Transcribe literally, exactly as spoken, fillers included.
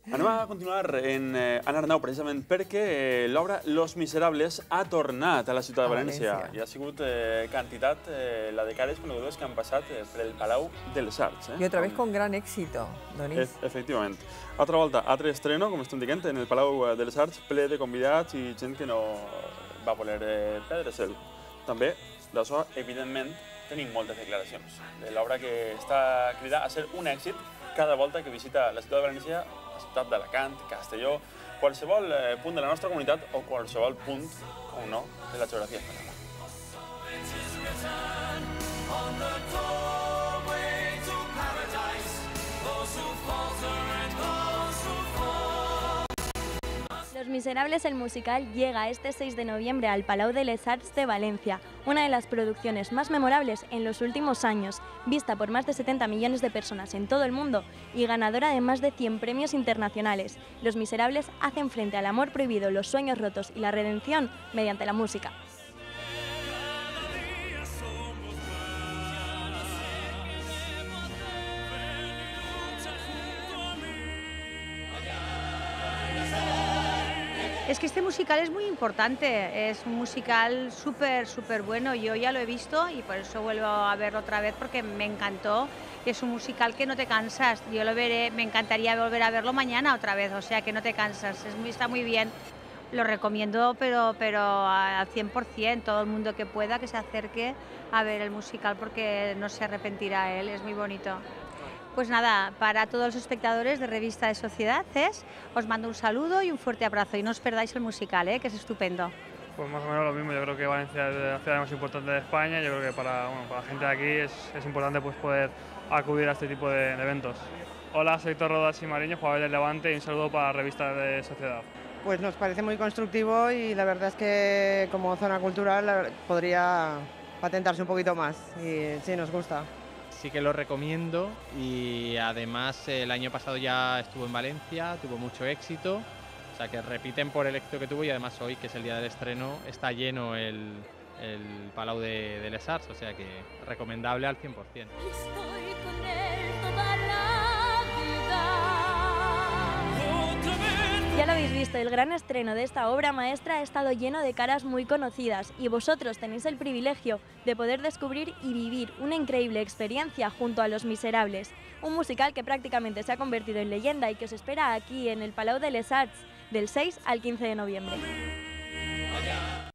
Anem a continuar en, eh, en Arnau, precisament perquè eh, l'obra Los Miserables ha tornat a la ciutat de València. València. I ha sigut eh, quantitat, eh, la de cares conegudes que han passat eh, per el Palau de les Arts. Eh? Y otra vez con gran éxito, Donis. E efectivament. Altra volta, altre estreno, com estem dient, en el Palau de les Arts, ple de convidats i gent que no va voler eh, perdre-se'l. També, d'això, evidentment, tenim moltes declaracions de l'obra que està cridada a ser un èxit cada volta que visita la ciutat de València, la ciutat d'Alacant, Castelló, qualsevol eh, punt de la nostra comunitat o qualsevol punt, com no, de la geografia espanyola. Los Miserables, el musical, llega este seis de noviembre al Palau de les Arts de Valencia, una de las producciones más memorables en los últimos años, vista por más de setenta millones de personas en todo el mundo y ganadora de más de cien premios internacionales. Los Miserables hacen frente al amor prohibido, los sueños rotos y la redención mediante la música. Es que este musical es muy importante, es un musical súper, súper bueno. Yo ya lo he visto y por eso vuelvo a verlo otra vez porque me encantó. Es un musical que no te cansas. Yo lo veré, me encantaría volver a verlo mañana otra vez, o sea que no te cansas. Es muy, está muy bien. Lo recomiendo, pero, pero al cien por cien, todo el mundo que pueda que se acerque a ver el musical porque no se arrepentirá él, es muy bonito. Pues nada, para todos los espectadores de Revista de Sociedad, C E S, os mando un saludo y un fuerte abrazo y no os perdáis el musical, ¿eh? Que es estupendo. Pues más o menos lo mismo, yo creo que Valencia es la ciudad más importante de España, yo creo que para, bueno, para la gente de aquí es, es importante pues, poder acudir a este tipo de, de eventos. Hola, soy Héctor Rodas y Mariño, jugador del Levante, y un saludo para Revista de Sociedad. Pues nos parece muy constructivo y la verdad es que como zona cultural podría patentarse un poquito más y sí, nos gusta. Sí que lo recomiendo y además el año pasado ya estuvo en Valencia, tuvo mucho éxito, o sea que repiten por el éxito que tuvo y además hoy, que es el día del estreno, está lleno el, el Palau de, de les Arts, o sea que recomendable al cien por cien. Ya lo habéis visto, el gran estreno de esta obra maestra ha estado lleno de caras muy conocidas y vosotros tenéis el privilegio de poder descubrir y vivir una increíble experiencia junto a Los Miserables, un musical que prácticamente se ha convertido en leyenda y que os espera aquí en el Palau de les Arts del seis al quince de noviembre.